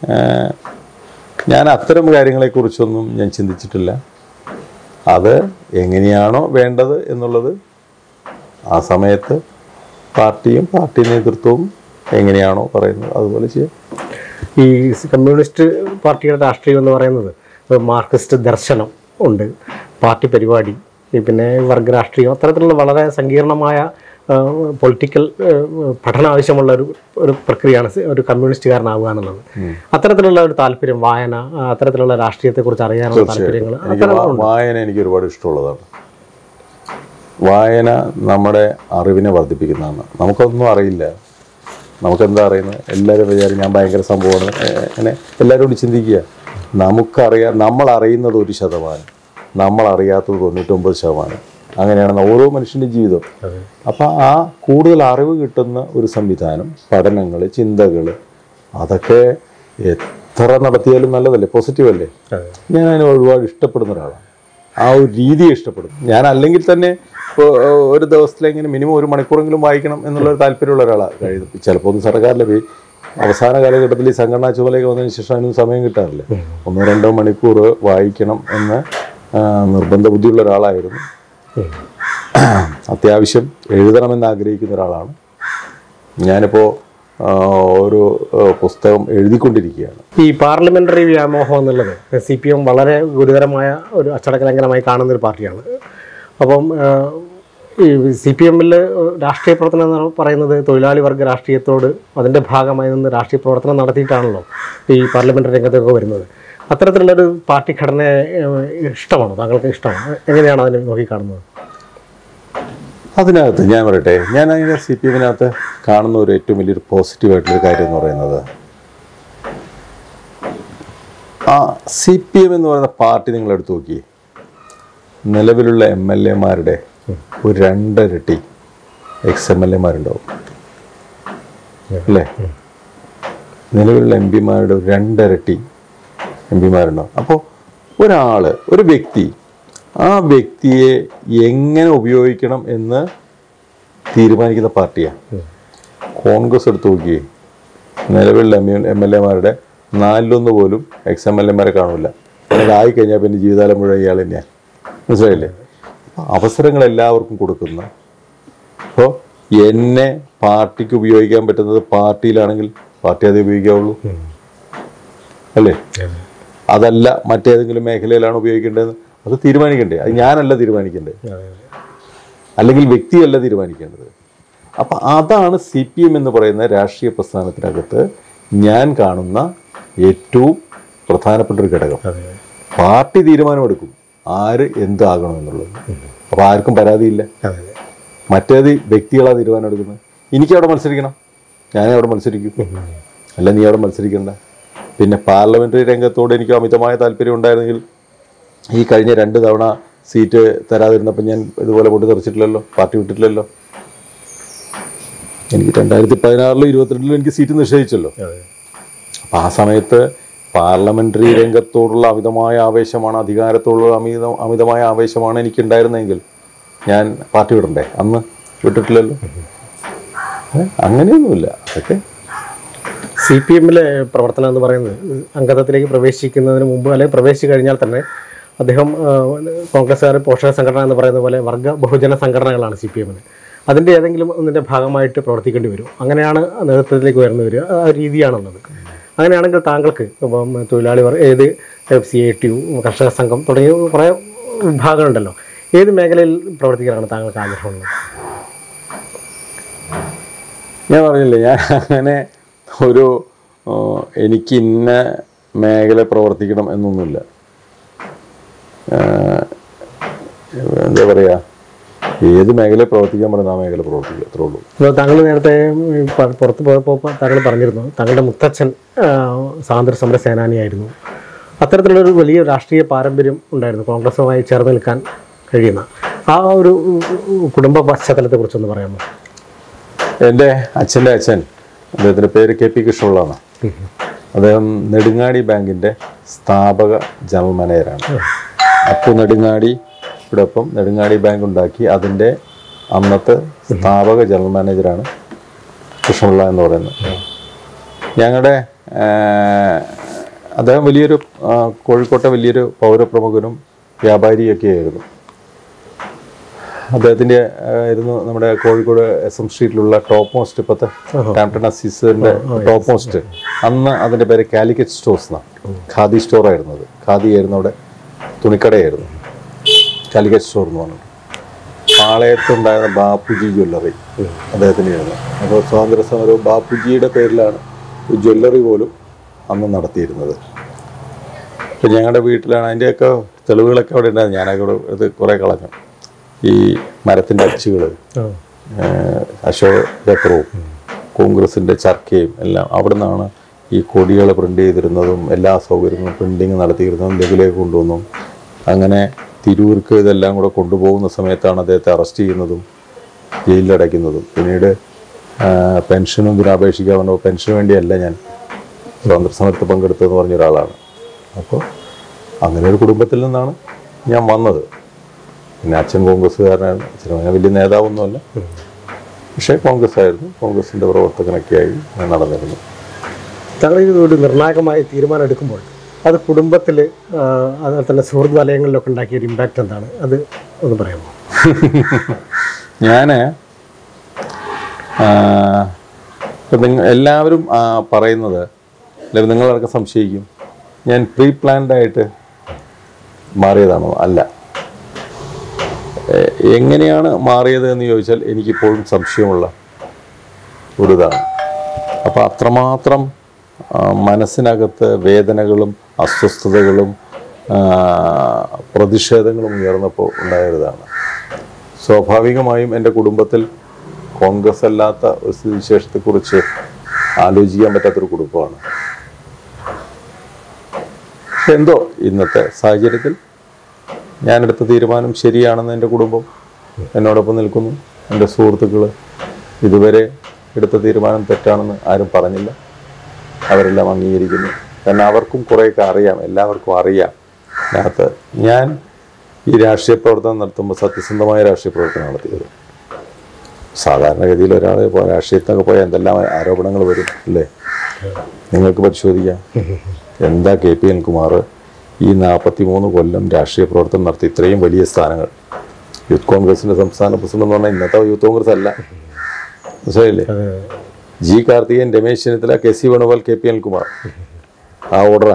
ഞാൻ അത്തരം കാര്യങ്ങളെക്കുറിച്ചൊന്നും ഞാൻ ചിന്തിച്ചിട്ടില്ല. അത് എങ്ങനെയാണോ വേണ്ടത് എന്നുള്ളത് ആ സമയത്ത് പാർട്ടിയും പാർട്ടി നേതൃത്വവും എങ്ങനെയാണോ പറയുന്നത് അതുപോലെ ചെയ്യാം. ഈ കമ്മ്യൂണിസ്റ്റ് പാർട്ടിയുടെ രാഷ്ട്രീയം എന്ന് പറയുന്നത് മാർക്സിസ്റ്റ് ദർശനം ഉണ്ട്, പാർട്ടി പരിപാടി, പിന്നെ വർഗ രാഷ്ട്രീയം, അത്തരത്തിലുള്ള വളരെ സങ്കീർണമായ പൊളിറ്റിക്കൽ പഠനം ആവശ്യമുള്ള ഒരു പ്രക്രിയയാണ് ഒരു കമ്മ്യൂണിസ്റ്റുകാരനാവുക എന്നുള്ളത്. അത്തരത്തിലുള്ള ഒരു താല്പര്യം, വായന, അത്തരത്തിലുള്ള രാഷ്ട്രീയത്തെക്കുറിച്ച് അറിയാനുള്ള താല്പര്യങ്ങൾ, വായന എനിക്ക് ഒരുപാട് ഇഷ്ടമുള്ളതാണ്. വായന നമ്മുടെ അറിവിനെ വർദ്ധിപ്പിക്കുന്നതാണ്. നമുക്കൊന്നും അറിയില്ല, നമുക്കെന്താ അറിയുന്നത്? എല്ലാവരും വിചാരിക്കും ഞാൻ ഭയങ്കര സംഭവമാണ്. അങ്ങനെ എല്ലാവരോടും ചിന്തിക്കുക. നമ്മൾ അറിയുന്നത് 1%, നമ്മൾ അറിയാത്തത് 99%. അങ്ങനെയാണ് ഓരോ മനുഷ്യൻ്റെ ജീവിതം. അപ്പം ആ കൂടുതൽ അറിവ് കിട്ടുന്ന ഒരു സംവിധാനം, പഠനങ്ങൾ, ചിന്തകൾ, അതൊക്കെ എത്ര നടത്തിയാലും നല്ലതല്ലേ, പോസിറ്റീവല്ലേ. ഞാൻ അതിനെ ഒരുപാട് ഇഷ്ടപ്പെടുന്ന ഒരാളാണ്. ആ ഒരു രീതിയെ ഇഷ്ടപ്പെടും. ഞാൻ അല്ലെങ്കിൽ തന്നെ ഇപ്പോൾ ഒരു ദിവസത്തിലെങ്ങനെ മിനിമം 1 മണിക്കൂറെങ്കിലും വായിക്കണം എന്നുള്ളൊരു താല്പര്യമുള്ള ഒരാളാണ്. ചിലപ്പോൾ ഒന്നും സർക്കാരിലെ അവസാന കാലഘട്ടത്തിൽ ഈ സംഘടനാ ചുമതലയൊക്കെ വന്നതിന് ശേഷം അതിനൊന്നും സമയം കിട്ടാറില്ല. 1-2 മണിക്കൂർ വായിക്കണം എന്ന് നിർബന്ധ ബുദ്ധിയുള്ള ഒരാളായിരുന്നു. അത്യാവശ്യം എഴുതണമെന്ന് ആഗ്രഹിക്കുന്ന ഒരാളാണ്. ഞാനിപ്പോൾ ഒരു പുസ്തകം എഴുതിക്കൊണ്ടിരിക്കുകയാണ്. ഈ പാർലമെന്ററി വ്യാമോഹം എന്നുള്ളത് CPM വളരെ ഗുരുതരമായ ഒരു അച്ചടക്കലംഘനമായി കാണുന്നൊരു പാർട്ടിയാണ്. അപ്പം ഈ CPMൽ രാഷ്ട്രീയ പ്രവർത്തനം എന്ന് പറയുന്നത് തൊഴിലാളി വർഗ രാഷ്ട്രീയത്തോട് അതിൻ്റെ ഭാഗമായി നിന്ന് രാഷ്ട്രീയ പ്രവർത്തനം നടത്തിയിട്ടാണല്ലോ ഈ പാർലമെന്ററി രംഗത്തൊക്കെ വരുന്നത്. അത്തരത്തിലുള്ളൊരു പാർട്ടി ഘടനയെ ഇഷ്ടമാണോ, താങ്കൾക്ക് ഇഷ്ടമാണോ? എങ്ങനെയാണ് അതിനെ നോക്കിക്കാണുന്നത്? അതിനകത്ത് ഞാൻ പറയട്ടെ, ഞാൻ അതിനെ CPMനകത്ത് കാണുന്ന ഒരു ഏറ്റവും വലിയൊരു പോസിറ്റീവായിട്ടുള്ളൊരു കാര്യം എന്ന് പറയുന്നത്, ആ CPM എന്ന് പറയുന്ന പാർട്ടി നിങ്ങളെടുത്ത് നോക്കിയേ, നിലവിലുള്ള MLA-മാരുടെ ഒരു 2 ഇരട്ടി ex-MLA-മാരുണ്ടാവും അല്ലേ? നിലവിലുള്ള MP-മാരുടെ ഒരു 2 ഇരട്ടി MP-മാരുണ്ടാവും. അപ്പോൾ ഒരു വ്യക്തി ആ വ്യക്തിയെ എങ്ങനെ ഉപയോഗിക്കണം എന്ന് തീരുമാനിക്കുന്ന പാർട്ടിയാണ്. കോൺഗ്രസ് എടുത്ത് നോക്കിയേ, നിലവിലുള്ള MLA-മാരുടെ 4-1 പോലും ex-MLA-മാരെ കാണില്ല. അതായി കഴിഞ്ഞാൽ പിന്നെ ജീവിതകാലം മുഴുവൻ ഇയാൾ തന്നെയാണ്. മനസ്സിലായില്ലേ? അവസരങ്ങൾ എല്ലാവർക്കും കൊടുക്കുന്ന, അപ്പോൾ എന്നെ പാർട്ടിക്ക് ഉപയോഗിക്കാൻ പറ്റുന്നത് പാർട്ടിയിലാണെങ്കിൽ പാർട്ടി അത് ഉപയോഗിക്കാവുള്ളൂ അല്ലേ? അതല്ല മറ്റേതെങ്കിലും മേഖലയിലാണ് ഉപയോഗിക്കേണ്ടത്, അത് തീരുമാനിക്കണ്ടേ? അത് ഞാനല്ല തീരുമാനിക്കേണ്ടത്, അല്ലെങ്കിൽ വ്യക്തിയല്ല തീരുമാനിക്കേണ്ടത്. അപ്പം അതാണ് CPM എന്ന് പറയുന്ന രാഷ്ട്രീയ പ്രസ്ഥാനത്തിനകത്ത് ഞാൻ കാണുന്ന ഏറ്റവും പ്രധാനപ്പെട്ട ഒരു ഘടകം. പാർട്ടി തീരുമാനമെടുക്കും ആര് എന്താകണമെന്നുള്ളത്. അപ്പോൾ ആർക്കും പരാതിയില്ല. മറ്റേത് വ്യക്തികളാണ് തീരുമാനം എടുക്കുന്നത്. എനിക്കവിടെ മത്സരിക്കണം, ഞാനവിടെ മത്സരിക്കും, അല്ല നീ അവിടെ മത്സരിക്കണ്ട. പിന്നെ പാർലമെൻ്ററി രംഗത്തോട് എനിക്ക് അമിതമായ താല്പര്യം ഉണ്ടായിരുന്നെങ്കിൽ ഈ കഴിഞ്ഞ 2 തവണ സീറ്റ് തരാതിരുന്നപ്പോൾ ഞാൻ ഇതുപോലെ പൊട്ടിത്തെറിച്ചിട്ടില്ലല്ലോ, പാർട്ടി വിട്ടിട്ടില്ലല്ലോ. എനിക്ക് 2016-ലും 2022-ലും എനിക്ക് സീറ്റ് നിഷേധിച്ചല്ലോ. അപ്പം ആ സമയത്ത് പാർലമെൻ്ററി രംഗത്തോടുള്ള അമിതമായ ആവേശമാണ്, അധികാരത്തോടുള്ള അമിതമായ ആവേശമാണ് എനിക്കുണ്ടായിരുന്നെങ്കിൽ ഞാൻ പാർട്ടി വിടണ്ടേ? അന്ന് വിട്ടിട്ടില്ലല്ലോ. അങ്ങനെയൊന്നുമില്ല. അതൊക്കെ CPMലെ പ്രവർത്തനം എന്ന് പറയുന്നത് അംഗത്വത്തിലേക്ക് പ്രവേശിക്കുന്നതിന് മുമ്പ് അല്ലെങ്കിൽ പ്രവേശിച്ചു കഴിഞ്ഞാൽ തന്നെ അദ്ദേഹം കോൺഗ്രസ്സുകാർ പോഷക സംഘടന എന്ന് പറയുന്ന പോലെ വർഗ ബഹുജന സംഘടനകളാണ് CPMന്. അതിൻ്റെ ഏതെങ്കിലും ഒന്നിൻ്റെ ഭാഗമായിട്ട് പ്രവർത്തിക്കേണ്ടി വരും. അങ്ങനെയാണ് നേതൃത്വത്തിലേക്ക് വരിക. ആ രീതിയാണുള്ളത്. അങ്ങനെയാണെങ്കിൽ താങ്കൾക്ക് ഇപ്പം തൊഴിലാളി ഏത് CITU, കർഷക സംഘം തുടങ്ങിയ കുറേ വിഭാഗങ്ങളുണ്ടല്ലോ, ഏത് മേഖലയിൽ പ്രവർത്തിക്കാനാണ് താങ്കൾക്ക് ആഗ്രഹമുള്ളത്? ഞാൻ പറഞ്ഞില്ലേ, ഞാൻ അങ്ങനെ എനിക്ക് ഇന്ന മേഖല പ്രവർത്തിക്കണം എന്നൊന്നുമില്ല. എന്താ പറയുക, ഏത് മേഖലയിൽ പ്രവർത്തിക്കാൻ പറയുന്ന ആ മേഖല പ്രവർത്തിക്കുക, അത്രേ ഉള്ളൂ. അപ്പോൾ താങ്കൾ നേരത്തെ പുറത്ത് പോയപ്പോൾ താങ്കൾ പറഞ്ഞിരുന്നു താങ്കളുടെ മുത്തച്ഛൻ സ്വാതന്ത്ര്യ സമര സേനാനിയായിരുന്നു. അത്തരത്തിലുള്ളൊരു വലിയ രാഷ്ട്രീയ പാരമ്പര്യം ഉണ്ടായിരുന്നു, കോൺഗ്രസുമായി ചേർന്ന് നിൽക്കാൻ കഴിയുന്ന. ആ ഒരു കുടുംബ പശ്ചാത്തലത്തെക്കുറിച്ചൊന്ന് പറയാമോ? എൻ്റെ അച്ഛൻ്റെ അച്ഛൻ, അദ്ദേഹത്തിൻ്റെ പേര് KP കൃഷ്ണപിള്ളയാണ്. അദ്ദേഹം നെടുങ്ങാടി ബാങ്കിൻ്റെ സ്ഥാപക ജനറൽ മാനേജറാണ്. അപ്പോൾ നെടുങ്ങാടിയോടൊപ്പം നെടുങ്ങാടി ബാങ്ക് ഉണ്ടാക്കി അതിൻ്റെ അന്നത്തെ സ്ഥാപക ജനറൽ മാനേജറാണ് കൃഷ്ണപിള്ള എന്ന് പറയുന്നത്. ഞങ്ങളുടെ അദ്ദേഹം വലിയൊരു കോഴിക്കോട്ടെ വലിയൊരു പൗരപ്രമുഖനും വ്യാപാരിയൊക്കെ ആയിരുന്നു. അദ്ദേഹത്തിൻ്റെ ആയിരുന്നു നമ്മുടെ കോഴിക്കോട് SM സ്ട്രീറ്റിലുള്ള ടോപ്പ് മോസ്റ്റ്, ഇപ്പോഴത്തെ ക്യാപ്റ്റൻ അസീസിൻ്റെ ടോപ്പ് മോസ്റ്റ്. അന്ന് അതിൻ്റെ പേര് കാലിക്കറ്റ് സ്റ്റോഴ്സ് എന്നാണ്. ഖാദി സ്റ്റോറായിരുന്നു അത്. ഖാദി ആയിരുന്നു അവിടെ, തുണിക്കടയായിരുന്നു കാലിക്കറ്റ് സ്റ്റോർ എന്ന് പറഞ്ഞത്. പാളയത്തുണ്ടായിരുന്ന ബാപ്പുജി ജ്വല്ലറി അദ്ദേഹത്തിൻ്റെ ആയിരുന്നു. അപ്പോൾ സ്വാതന്ത്ര്യ സമരവും ബാപ്പുജിയുടെ പേരിലാണ് ഒരു ജ്വല്ലറി പോലും അന്ന് നടത്തിയിരുന്നത്. അപ്പം ഞങ്ങളുടെ വീട്ടിലാണ് അതിൻ്റെയൊക്കെ തെളിവുകളൊക്കെ അവിടെ ഉണ്ടായിരുന്നു. ഞാനൊക്കെ ഇത് കുറേ കളഞ്ഞു. ഈ മരത്തിൻ്റെ അച്ചുകൾ, അശോക ചക്രവും കോൺഗ്രസിൻ്റെ ചർക്കയും എല്ലാം അവിടെ നിന്നാണ് ഈ കൊടികൾ പ്രിൻ്റ് ചെയ്തിരുന്നതും എല്ലാ സൗകര്യങ്ങളും പ്രിൻറ്റിങ് നടത്തിയിരുന്നതും ലഘുലേക്ക് കൊണ്ടുവന്നു. അങ്ങനെ തിരൂർക്ക് ഇതെല്ലാം കൂടെ കൊണ്ടുപോകുന്ന സമയത്താണ് അദ്ദേഹത്തെ അറസ്റ്റ് ചെയ്യുന്നതും ജയിലിലടയ്ക്കുന്നതും. പിന്നീട് പെൻഷനും ഇതിനപേക്ഷിക്കാൻ പറഞ്ഞു. പെൻഷന് വേണ്ടിയല്ല ഞാൻ സ്വാതന്ത്ര്യ സമരത്തിൽ പങ്കെടുത്തതെന്ന് പറഞ്ഞ ഒരാളാണ്. അപ്പോൾ അങ്ങനെ ഒരു കുടുംബത്തിൽ നിന്നാണ് ഞാൻ വന്നത്. പിന്നെ അച്ഛൻ കോൺഗ്രസ്സുകാരനാണ്. അച്ഛൻ അങ്ങനെ വലിയ നേതാവൊന്നുമല്ല, പക്ഷേ കോൺഗ്രസ് ആയിരുന്നു. കോൺഗ്രസിൻ്റെ പ്രവർത്തകനൊക്കെയായി ഞാൻ നടന്നിരുന്നു. താങ്കൾ ഒരു നിർണായകമായ തീരുമാനം എടുക്കുമ്പോൾ അത് കുടുംബത്തിൽ അതുപോലെ തന്നെ സുഹൃത്ത് വലയങ്ങളിലൊക്കെ ഉണ്ടാക്കിയ ഒരു ഇമ്പാക്റ്റ് എന്താണ്, അത് ഒന്ന് പറയാമോ? ഞാൻ എല്ലാവരും പറയുന്നത്, അല്ലെങ്കിൽ നിങ്ങളടക്കം സംശയിക്കും, ഞാൻ പ്രീ പ്ലാൻഡായിട്ട് മാറിയതാണോ? അല്ല. എങ്ങനെയാണ് മാറിയത് എന്ന് ചോദിച്ചാൽ എനിക്കിപ്പോഴും സംശയമുള്ള ഒരു ഇതാണ്. അപ്പോൾ അത്രമാത്രം മനസ്സിനകത്ത് വേദനകളും അസ്വസ്ഥതകളും പ്രതിഷേധങ്ങളും ഉയർന്നപ്പോൾ ഉണ്ടായതാണ്. സ്വാഭാവികമായും എൻ്റെ കുടുംബത്തിൽ കോൺഗ്രസ് അല്ലാത്ത ഒരു സ്ഥിതിവിശേഷത്തെക്കുറിച്ച് ആലോചിക്കാൻ പറ്റാത്തൊരു കുടുംബമാണ്. പക്ഷെ എന്തോ ഇന്നത്തെ സാഹചര്യത്തിൽ ഞാനെടുത്ത തീരുമാനം ശരിയാണെന്ന് എൻ്റെ കുടുംബം എന്നോടൊപ്പം നിൽക്കുന്നു. എൻ്റെ സുഹൃത്തുക്കൾ ഇതുവരെ എടുത്ത തീരുമാനം തെറ്റാണെന്ന് ആരും പറഞ്ഞില്ല. അവരെല്ലാം അംഗീകരിക്കുന്നു. കാരണം അവർക്കും കുറേയൊക്കെ അറിയാം, എല്ലാവർക്കും അറിയാം. അതിനകത്ത് ഞാൻ ഈ രാഷ്ട്രീയ പ്രവർത്തനം നടത്തുമ്പോൾ സത്യസന്ധമായ രാഷ്ട്രീയ പ്രവർത്തനം നടത്തിയത്. സാധാരണഗതിയിൽ ഒരാൾ രാഷ്ട്രീയത്തിനൊക്കെ പോയാൽ എന്തെല്ലാം ആരോപണങ്ങൾ വരും അല്ലേ? നിങ്ങൾക്ക് പരിശോധിക്കാം. എന്താ കെ പി അനിൽകുമാർ ഈ 43 കൊല്ലം രാഷ്ട്രീയ പ്രവർത്തനം നടത്തി ഇത്രയും വലിയ സ്ഥാനങ്ങൾ. യൂത്ത് കോൺഗ്രസിൻ്റെ സംസ്ഥാന പ്രസിഡന്റ് എന്ന് പറഞ്ഞാൽ ഇന്നത്തെ യൂത്ത് കോൺഗ്രസ് അല്ല, മനസ്സിലായില്ലേ? G Karthikeyan, Ramesh Chennithala, K C Venugopal, K P Anilkumar, ആ ഓർഡറാ.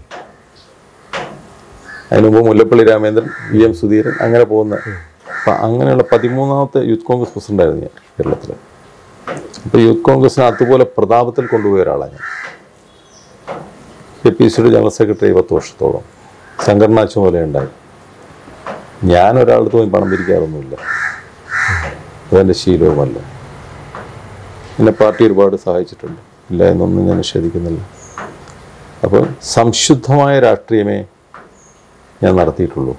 അതിന് മുമ്പ് മുല്ലപ്പള്ളി രാമേന്ദ്രൻ, വി എം സുധീരൻ, അങ്ങനെ പോകുന്ന. അപ്പം അങ്ങനെയുള്ള 13ാമത്തെ യൂത്ത് കോൺഗ്രസ് പ്രസിഡൻ്റായിരുന്നു ഞാൻ കേരളത്തിൽ. അപ്പോൾ യൂത്ത് കോൺഗ്രസിനെ അതുപോലെ പ്രതാപത്തിൽ കൊണ്ടുപോയ ഒരാളാണ് ഞാൻ. കെ പി സിയുടെ ജനറൽ സെക്രട്ടറി 10 വർഷത്തോളം, സംഘടനാ ചുമതല ഉണ്ടായി. ഞാൻ ഒരാളടുത്ത് പോയി പണം പിരിക്കാറൊന്നുമില്ല, അതെൻ്റെ ശീലവുമല്ല. എന്നെ പാർട്ടി ഒരുപാട് സഹായിച്ചിട്ടുണ്ട്, ഇല്ല എന്നൊന്നും ഞാൻ നിഷേധിക്കുന്നില്ല. അപ്പോൾ സംശുദ്ധമായ രാഷ്ട്രീയമേ ഞാൻ നടത്തിയിട്ടുള്ളൂ.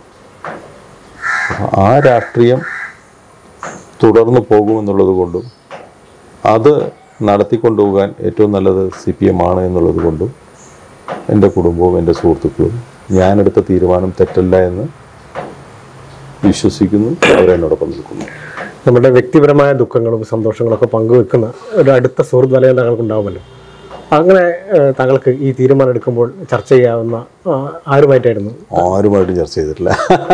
ആ രാഷ്ട്രീയം തുടർന്ന് പോകുമെന്നുള്ളത് കൊണ്ടും അത് നടത്തിക്കൊണ്ടുപോകാൻ ഏറ്റവും നല്ലത് CPM ആണ് എന്നുള്ളത് കൊണ്ടും എൻ്റെ കുടുംബവും എൻ്റെ സുഹൃത്തുക്കളും ഞാനെടുത്ത തീരുമാനം തെറ്റല്ല എന്ന് വിശ്വസിക്കുന്നു. അവരെന്നോടൊപ്പം നിൽക്കുന്നു. നമ്മുടെ വ്യക്തിപരമായ ദുഃഖങ്ങളും സന്തോഷങ്ങളൊക്കെ പങ്കുവെക്കുന്ന ഒരു അടുത്ത സുഹൃത്ത് വലയം താങ്കൾക്ക് ഉണ്ടാവുമല്ലോ. അങ്ങനെ താങ്കൾക്ക് ഈ തീരുമാനം എടുക്കുമ്പോൾ ചർച്ച ചെയ്യാവുന്ന ആരുമായിട്ടായിരുന്നു? ആരുമായിട്ടും ചർച്ച ചെയ്തിട്ടില്ല.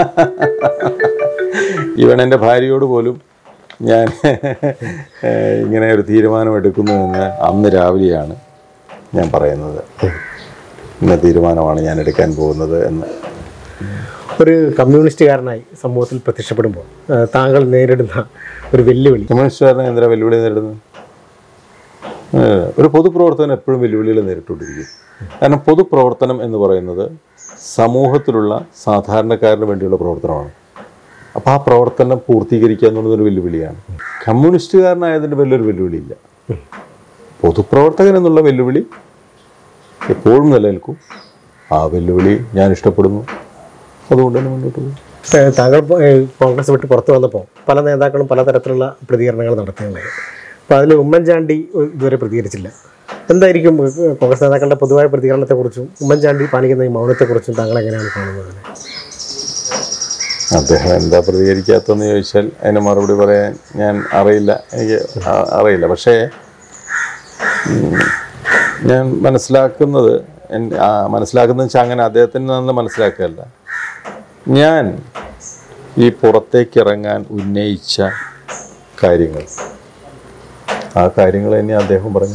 ഈവൻ എൻ്റെ ഭാര്യയോട് പോലും ഞാൻ ഇങ്ങനെ ഒരു തീരുമാനം എടുക്കുന്നു എന്ന് അന്ന് രാവിലെയാണ് ഞാൻ പറയുന്നത്. ഇന്ന തീരുമാനമാണ് ഞാൻ എടുക്കാൻ പോകുന്നത് എന്ന്. ഒരു കമ്മ്യൂണിസ്റ്റുകാരനായി സമൂഹത്തിൽ പ്രത്യക്ഷപ്പെടുമ്പോൾ താങ്കൾ നേരിടുന്ന ഒരു വെല്ലുവിളി? കമ്മ്യൂണിസ്റ്റുകാരനെ എന്തിനാ വെല്ലുവിളി നേരിടുന്നത്? ഒരു പൊതുപ്രവർത്തനം എപ്പോഴും വെല്ലുവിളികൾ നേരിട്ടുകൊണ്ടിരിക്കും. കാരണം പൊതുപ്രവർത്തനം എന്ന് പറയുന്നത് സമൂഹത്തിലുള്ള സാധാരണക്കാരന് വേണ്ടിയുള്ള പ്രവർത്തനമാണ്. അപ്പോൾ ആ പ്രവർത്തനം പൂർത്തീകരിക്കുക എന്നുള്ളതൊരു വെല്ലുവിളിയാണ്. കമ്മ്യൂണിസ്റ്റുകാരനായതിൻ്റെ വലിയൊരു വെല്ലുവിളിയില്ല. പൊതുപ്രവർത്തകൻ എന്നുള്ള വെല്ലുവിളി എപ്പോഴും നിലനിൽക്കും. ആ വെല്ലുവിളി ഞാൻ ഇഷ്ടപ്പെടുന്നു, അതുകൊണ്ട് തന്നെ മുന്നോട്ട് പോകും. താങ്കൾ കോൺഗ്രസ് വിട്ട് പുറത്തു വന്നപ്പോൾ പല നേതാക്കളും പലതരത്തിലുള്ള പ്രതികരണങ്ങൾ നടത്തുകയുണ്ടായി. അപ്പോൾ അതിൽ ഉമ്മൻചാണ്ടി ഇതുവരെ പ്രതികരിച്ചില്ല. എന്തായിരിക്കും കോൺഗ്രസ് നേതാക്കളുടെ പൊതുവായ പ്രതികരണത്തെക്കുറിച്ചും ഉമ്മൻചാണ്ടി പാലിക്കുന്ന ഈ മൗനത്തെക്കുറിച്ചും താങ്കൾ എങ്ങനെയാണ് കാണുന്നത്? അദ്ദേഹം എന്താ പ്രതികരിക്കാത്തതെന്ന് ചോദിച്ചാൽ അതിന് മറുപടി പറയാൻ ഞാൻ എനിക്ക് അറിയില്ല. പക്ഷേ ഞാൻ മനസ്സിലാക്കുന്നത് വെച്ചാൽ അങ്ങനെ അദ്ദേഹത്തിൽ നിന്ന് മനസ്സിലാക്കുകയല്ല. ഞാൻ ഈ പുറത്തേക്ക് ഇറങ്ങാൻ ഉന്നയിച്ച കാര്യങ്ങൾ, ആ കാര്യങ്ങൾ തന്നെ അദ്ദേഹം പറഞ്ഞു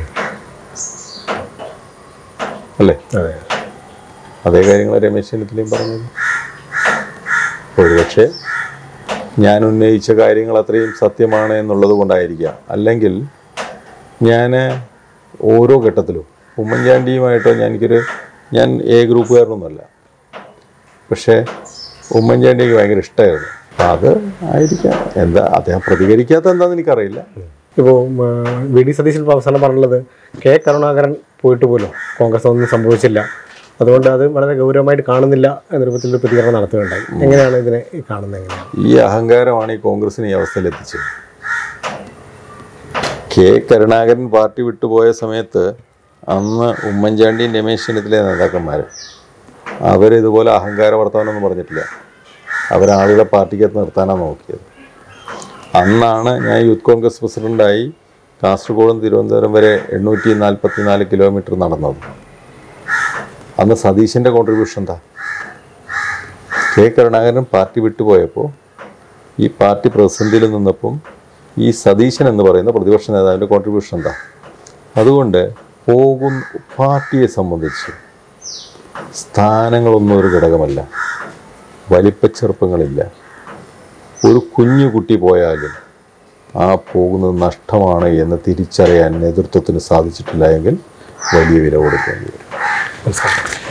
അല്ലേ? അതേ കാര്യങ്ങൾ രമേശ് ചെന്നിത്തലയും പറഞ്ഞത്. ഒരുപക്ഷെ ഞാൻ ഉന്നയിച്ച കാര്യങ്ങൾ അത്രയും സത്യമാണ് എന്നുള്ളത് കൊണ്ടായിരിക്കാം. അല്ലെങ്കിൽ ഞാൻ ഓരോ ഘട്ടത്തിലും ഉമ്മൻചാണ്ടിയുമായിട്ടോ ഞാൻ എ ഗ്രൂപ്പുകാരനൊന്നുമല്ല, പക്ഷേ ഉമ്മൻചാണ്ടിക്ക് ഭയങ്കര ഇഷ്ടമായിരുന്നു. അപ്പം അത് ആയിരിക്കാം. എന്താ അദ്ദേഹം പ്രതികരിക്കാത്ത എന്താണെന്ന് എനിക്കറിയില്ല. ഇപ്പോൾ വി.ഡി. സതീശൻ അവസാനം പറഞ്ഞുള്ളത് കെ കരുണാകരൻ പോയിട്ട് പോലും കോൺഗ്രസ് ഒന്നും സംഭവിച്ചില്ല, അതുകൊണ്ട് അത് വളരെ ഗൗരവമായിട്ട് കാണുന്നില്ല എന്ന രൂപത്തിലൊരു പ്രതികരണം നടത്തുകയുണ്ടായി. എങ്ങനെയാണ് ഇതിനെ കാണുന്നത്? ഈ അഹങ്കാരമാണ് ഈ കോൺഗ്രസിനെ ഈ അവസ്ഥയിലെത്തിച്ചത്. കെ കരുണാകരൻ പാർട്ടി വിട്ടുപോയ സമയത്ത് അന്ന് ഉമ്മൻചാണ്ടിയും രമേശ് ചെന്നിത്തല നേതാക്കന്മാർ അവരിതുപോലെ അഹങ്കാര വർത്തമാനമൊന്നും പറഞ്ഞിട്ടില്ല. അവരാളുകളെ പാർട്ടിക്കകത്ത് നിർത്താനാണ് നോക്കിയത്. അന്നാണ് ഞാൻ യൂത്ത് കോൺഗ്രസ് പ്രസിഡൻ്റായി കാസർഗോഡും തിരുവനന്തപുരം വരെ 844 കിലോമീറ്റർ നടന്നത്. അന്ന് സതീശൻ്റെ കോൺട്രിബ്യൂഷൻ എന്താ? കെ കരുണാകരൻ പാർട്ടി വിട്ടുപോയപ്പോൾ ഈ പാർട്ടി പ്രതിസന്ധിയിൽ നിന്നപ്പം ഈ സതീശൻ എന്ന് പറയുന്ന പ്രതിപക്ഷ നേതാവിൻ്റെ കോൺട്രിബ്യൂഷൻ എന്താ? അതുകൊണ്ട് പാർട്ടിയെ സംബന്ധിച്ച് സ്ഥാനങ്ങളൊന്നും ഒരു ഘടകമല്ല, വലിപ്പച്ചെറുപ്പങ്ങളില്ല. ഒരു കുഞ്ഞു കുട്ടി പോയാലും ആ പോകുന്നത് നഷ്ടമാണ് എന്ന് തിരിച്ചറിയാൻ നേതൃത്വത്തിന് സാധിച്ചിട്ടില്ല എങ്കിൽ വലിയ വില കൊടുക്കേണ്ടി വരും.